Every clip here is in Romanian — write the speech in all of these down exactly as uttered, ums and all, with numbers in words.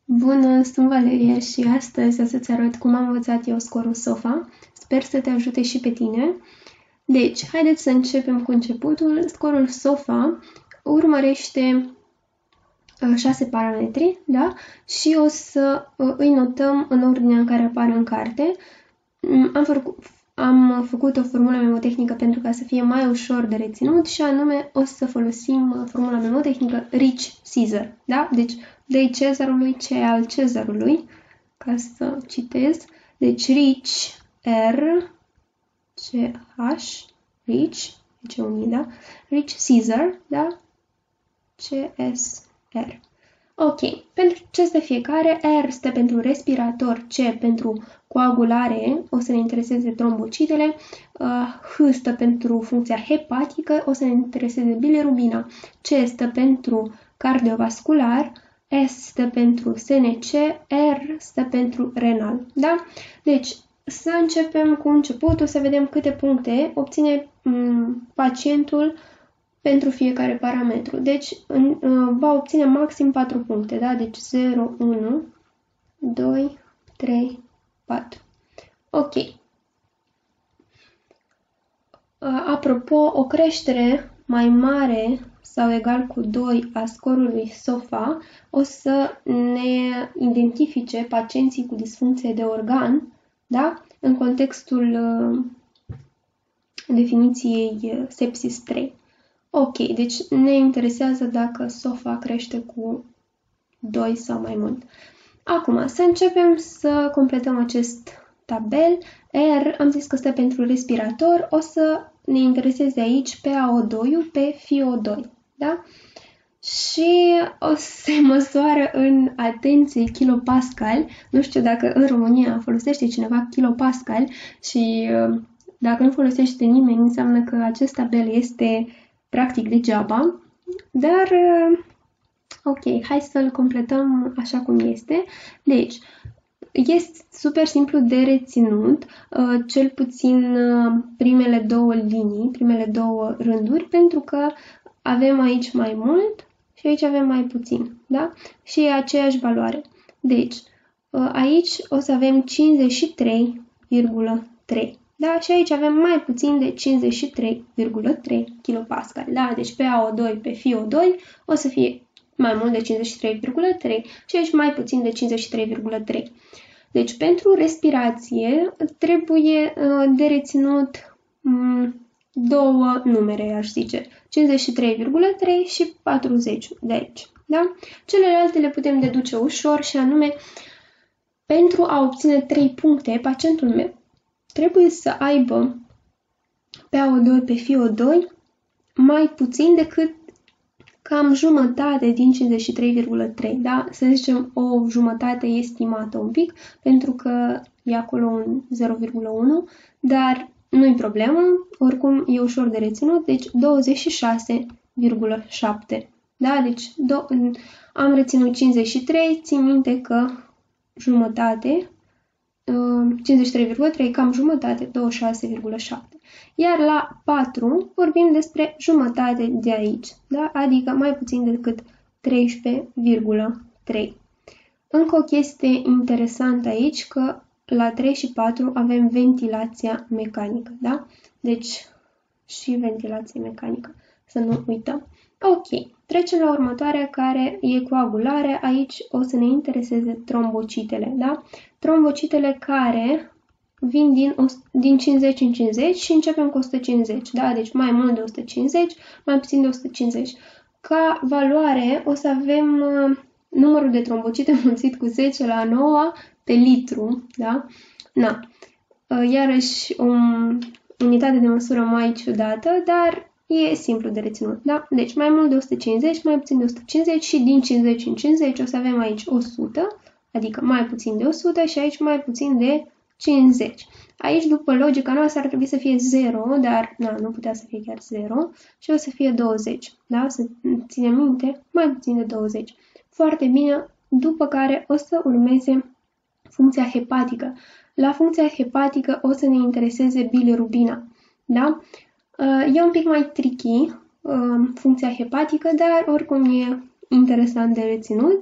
Bună, sunt Valeria și astăzi o să-ți arăt cum am învățat eu scorul SOFA. Sper să te ajute și pe tine. Deci, haideți să începem cu începutul. Scorul SOFA urmărește șase parametri, da? Și o să îi notăm în ordinea în care apar în carte. Am făcut, am făcut o formulă memotehnică pentru ca să fie mai ușor de reținut și anume o să folosim formula memotehnică Rich Caesar, da? Deci, dă-i cezarului ce e al cezarului, ca să citez. Deci, Rich, R, C, H, Rich, deci unii, da? Rich Caesar, da? C, S, R. Ok, pentru ce stă fiecare? R stă pentru respirator, C pentru coagulare, o să ne intereseze trombocitele, H stă pentru funcția hepatică, o să ne intereseze bilirubina, C stă pentru cardiovascular, S stă pentru S N C, R stă pentru renal. Da? Deci, să începem cu începutul, să vedem câte puncte obține m, pacientul pentru fiecare parametru. Deci, în, va obține maxim patru puncte, da? Deci zero, unu, doi, trei, patru. Ok. Apropo, o creștere mai mare sau egal cu doi a scorului SOFA o să ne identifice pacienții cu disfuncție de organ, da? În contextul definiției sepsis trei. Ok, deci ne interesează dacă SOFA crește cu doi sau mai mult. Acum, să începem să completăm acest tabel. R, am zis că stă pentru respirator, o să ne intereseze aici pe A O doi-ul, pe F I O doi, da? Și o să se măsoară în, atenție, kilopascal. Nu știu dacă în România folosește cineva kilopascal și dacă nu folosește nimeni, înseamnă că acest tabel este practic degeaba, dar ok, hai să-l completăm așa cum este. Deci, este super simplu de reținut, cel puțin primele două linii, primele două rânduri, pentru că avem aici mai mult și aici avem mai puțin, da? Și e aceeași valoare. Deci, aici o să avem cincizeci și trei virgulă trei. Da? Și aici avem mai puțin de cincizeci și trei virgulă trei kilopascal. Da? Deci pe A O doi, pe F I O doi o să fie mai mult de cincizeci și trei virgulă trei și aici mai puțin de cincizeci și trei virgulă trei. Deci pentru respirație trebuie de reținut două numere, aș zice, cincizeci și trei virgulă trei și patruzeci de aici. Da? Celelalte le putem deduce ușor și anume pentru a obține trei puncte, pacientul meu trebuie să aibă pe A O doi, pe F I O doi mai puțin decât cam jumătate din cincizeci și trei virgulă trei, da? Să zicem o jumătate estimată un pic, pentru că e acolo un zero virgulă unu, dar nu-i problemă, oricum e ușor de reținut, deci douăzeci și șase virgulă șapte. Da? Deci am reținut cincizeci și trei, țin minte că jumătate, cincizeci și trei virgulă trei, cam jumătate, douăzeci și șase virgulă șapte. Iar la patru vorbim despre jumătate de aici, da? Adică mai puțin decât treisprezece virgulă trei. Încă o chestie interesantă aici, că la trei și patru avem ventilația mecanică, da? Deci și ventilație mecanică, să nu uităm. Ok, trecem la următoarea, care e coagulare. Aici o să ne intereseze trombocitele, da? Trombocitele care vin din, din cincizeci în cincizeci și începem cu o sută cincizeci, da? Deci mai mult de o sută cincizeci, mai puțin de o sută cincizeci. Ca valoare o să avem uh, numărul de trombocite înmulțit cu zece la nouă pe litru, da? Na. Uh, iarăși o um, unitate de măsură mai ciudată, dar e simplu de reținut, da? Deci mai mult de o sută cincizeci, mai puțin de o sută cincizeci și din cincizeci în cincizeci o să avem aici o sută, adică mai puțin de o sută și aici mai puțin de cincizeci. Aici, după logica noastră, ar trebui să fie zero, dar na, nu putea să fie chiar zero și o să fie douăzeci. Da? Să ținem minte, mai puțin de douăzeci. Foarte bine, după care o să urmeze funcția hepatică. La funcția hepatică o să ne intereseze bilirubina. Da? E un pic mai tricky funcția hepatică, dar oricum e interesant de reținut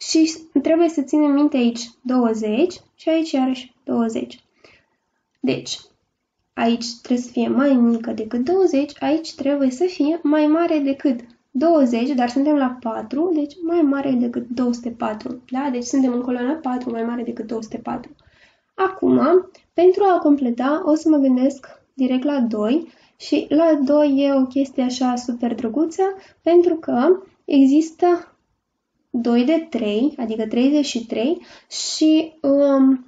Și trebuie să ținem minte aici douăzeci și aici iarăși douăzeci. Deci, aici trebuie să fie mai mică decât douăzeci, aici trebuie să fie mai mare decât douăzeci, dar suntem la patru, deci mai mare decât două sute patru. Da? Deci suntem în coloana patru, mai mare decât două sute patru. Acum, pentru a completa, o să mă gândesc direct la doi și la doi e o chestie așa super drăguță, pentru că există doi de trei, adică treizeci și trei și um,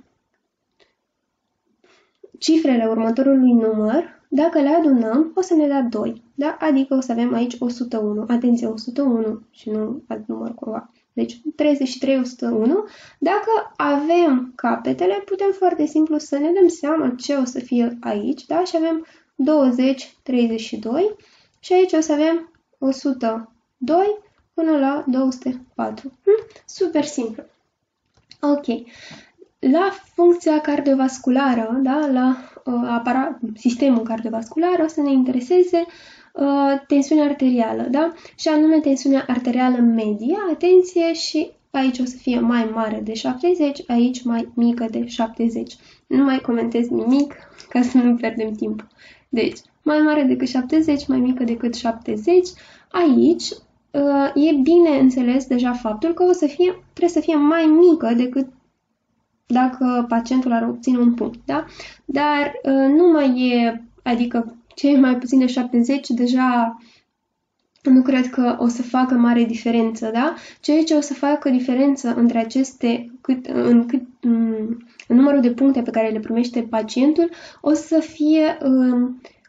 cifrele următorului număr, dacă le adunăm, o să ne dea doi, da? Adică o să avem aici o sută unu. Atenție, o sută unu și nu alt număr cumva. Deci treizeci și trei, o sută unu. Dacă avem capetele, putem foarte simplu să ne dăm seama ce o să fie aici, da? Și avem douăzeci, treizeci și doi și aici o să avem o sută doi până la două sute patru. Hm? Super simplu. Ok. La funcția cardiovasculară, da, la uh, aparat, sistemul cardiovascular, o să ne intereseze uh, tensiunea arterială, da? Și anume tensiunea arterială medie, atenție, și aici o să fie mai mare de șaptezeci, aici mai mică de șaptezeci. Nu mai comentez nimic ca să nu pierdem timp. Deci, mai mare decât șaptezeci, mai mică decât șaptezeci, aici uh, e bine înțeles deja faptul că o să fie, trebuie să fie mai mică decât dacă pacientul ar obține un punct, da? Dar uh, nu mai e, adică ce e mai puțin de șaptezeci, deja nu cred că o să facă mare diferență, da? Ceea ce o să facă diferență între aceste, cât, în, cât, în numărul de puncte pe care le primește pacientul, o să fie uh,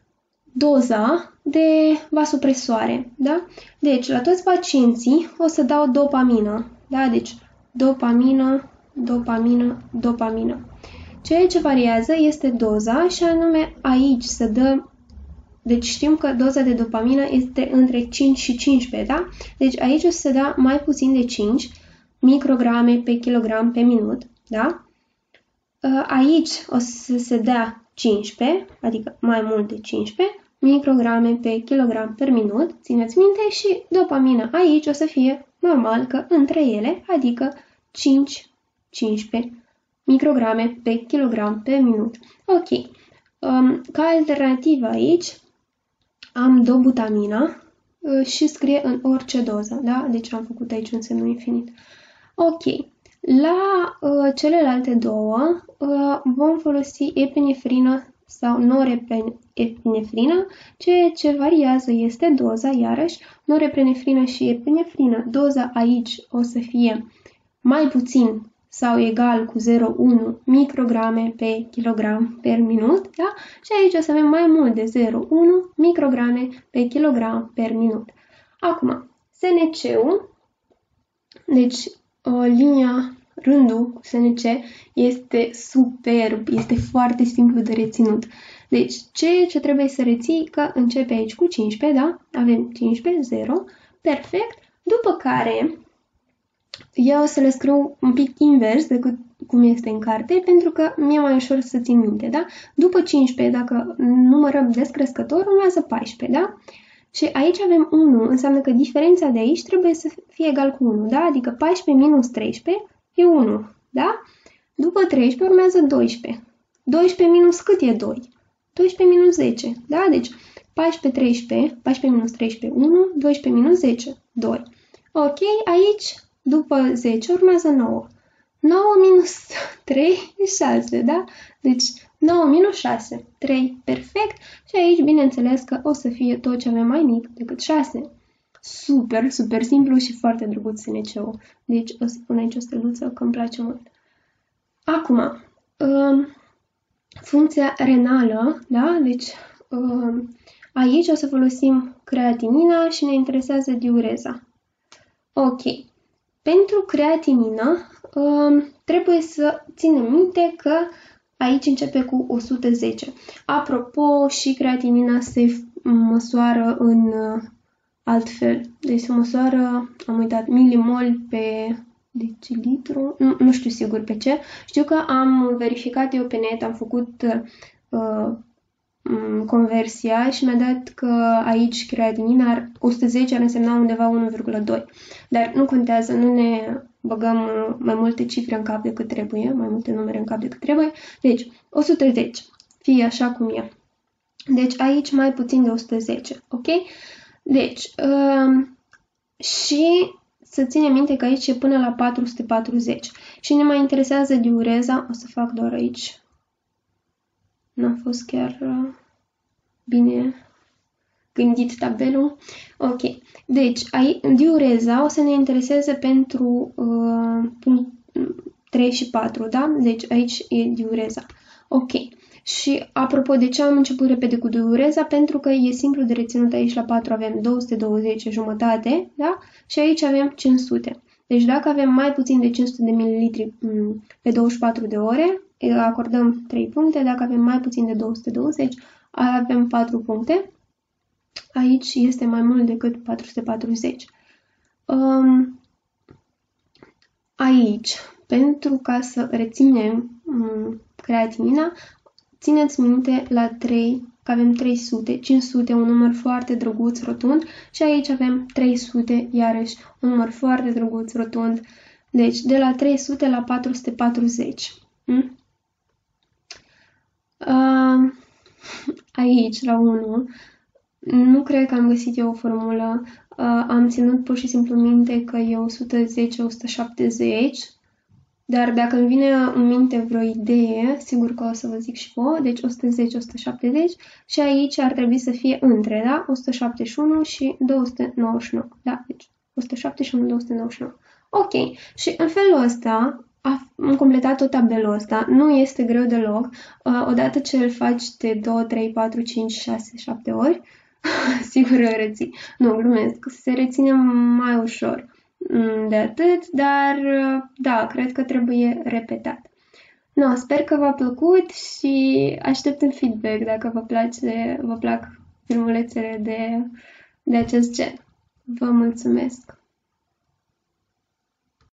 doza de vasopresoare, da? Deci, la toți pacienții o să dau dopamină, da? Deci, dopamină, dopamină, dopamină. Ceea ce variază este doza și anume aici se dă, deci știm că doza de dopamină este între cinci și cincisprezece, da? Deci aici o să se dea mai puțin de cinci micrograme pe kilogram pe minut, da? Aici o să se dea cincisprezece, adică mai mult de cincisprezece micrograme pe kilogram per minut, țineți minte, și dopamina aici o să fie normal că între ele, adică cinci cincisprezece micrograme pe kilogram pe minut. Ok. Um, ca alternativă aici am dobutamina uh, și scrie în orice doză, da? Deci am făcut aici un semn infinit. Ok. La uh, celelalte două uh, vom folosi epinefrină sau norepinefrină. Ceea ce variază este doza, iarăși, norepinefrină și epinefrină. Doza aici o să fie mai puțin sau egal cu zero virgulă unu micrograme pe kilogram per minut, da? Și aici o să avem mai mult de zero virgulă unu micrograme pe kilogram per minut. Acum, S N C-ul, deci o, linia, rândul cu S N C este superb, este foarte simplu de reținut. Deci, ceea ce trebuie să reții că începe aici cu cincisprezece, da? Avem cincisprezece, zero, perfect, după care eu o să le scriu un pic invers decât cum este în carte, pentru că mi-e mai ușor să țin minte, da? După cincisprezece, dacă numărăm descrescător, urmează paisprezece, da? Și aici avem unu, înseamnă că diferența de aici trebuie să fie egal cu unu, da? Adică paisprezece minus treisprezece e unu, da? După treisprezece urmează doisprezece. doisprezece minus cât e doi? doisprezece minus zece, da? Deci paisprezece, treisprezece, paisprezece minus treisprezece, unu, doisprezece minus zece, doi. Ok, aici după zece urmează nouă. nouă minus trei, șase, da? Deci nouă minus șase, trei, perfect. Și aici, bineînțeles că o să fie tot ce avem mai mic decât șase. Super, super simplu și foarte drăguț S N C-ul. Deci o să pun aici o steluță că îmi place mult. Acum, um, funcția renală, da? Deci um, aici o să folosim creatinina și ne interesează diureza. Ok. Pentru creatinină trebuie să ținem minte că aici începe cu o sută zece. Apropo, și creatinina se măsoară în altfel. Deci se măsoară, am uitat, milimol pe decilitru, nu, nu știu sigur pe ce. Știu că am verificat eu pe net, am făcut uh, conversia și mi-a dat că aici creatinina o sută zece ar însemna undeva unu virgulă doi. Dar nu contează, nu ne băgăm mai multe cifre în cap decât trebuie, mai multe numere în cap decât trebuie. Deci, o sută zece, fie așa cum e. Deci aici mai puțin de o sută zece, ok? Deci, uh, și să ținem minte că aici e până la patru sute patruzeci. Și ne mai interesează diureza, o să fac doar aici. N-a fost chiar uh, bine gândit tabelul. Ok, deci ai, diureza o să ne intereseze pentru uh, punct trei și patru, da? Deci aici e diureza. Ok. Și apropo, de ce am început repede cu diureza? Pentru că e simplu de reținut. Aici la patru avem două sute douăzeci jumătate, da? Și aici avem cinci sute. Deci dacă avem mai puțin de cinci sute de mililitri pe douăzeci și patru de ore, acordăm trei puncte. Dacă avem mai puțin de două sute douăzeci, avem patru puncte. Aici este mai mult decât patru sute patruzeci. Um, aici, pentru ca să reținem um, creatinina, țineți minte la trei, că avem trei sute, cinci sute, un număr foarte drăguț, rotund, și aici avem trei sute, iarăși, un număr foarte drăguț, rotund. Deci, de la trei sute la patru sute patruzeci. Hmm? Uh, aici, la unu, nu cred că am găsit eu o formulă. Uh, am ținut pur și simplu minte că e o sută zece o sută șaptezeci. Dar dacă îmi vine în minte vreo idee, sigur că o să vă zic și vouă, deci o sută zece o sută șaptezeci și aici ar trebui să fie între, da? o sută șaptezeci și unu și două sute nouăzeci și nouă, da? Deci o sută șaptezeci și unu două sute nouăzeci și nouă. Ok, și în felul ăsta am completat tot tabelul ăsta, nu este greu deloc, uh, odată ce îl faci de doi, trei, patru, cinci, șase, șapte ori, sigur îl reții. Nu, glumesc, se reține mai ușor de atât, dar da, cred că trebuie repetat. No, sper că v-a plăcut și aștept un feedback dacă vă place, vă plac filmulețele de, de acest gen. Vă mulțumesc!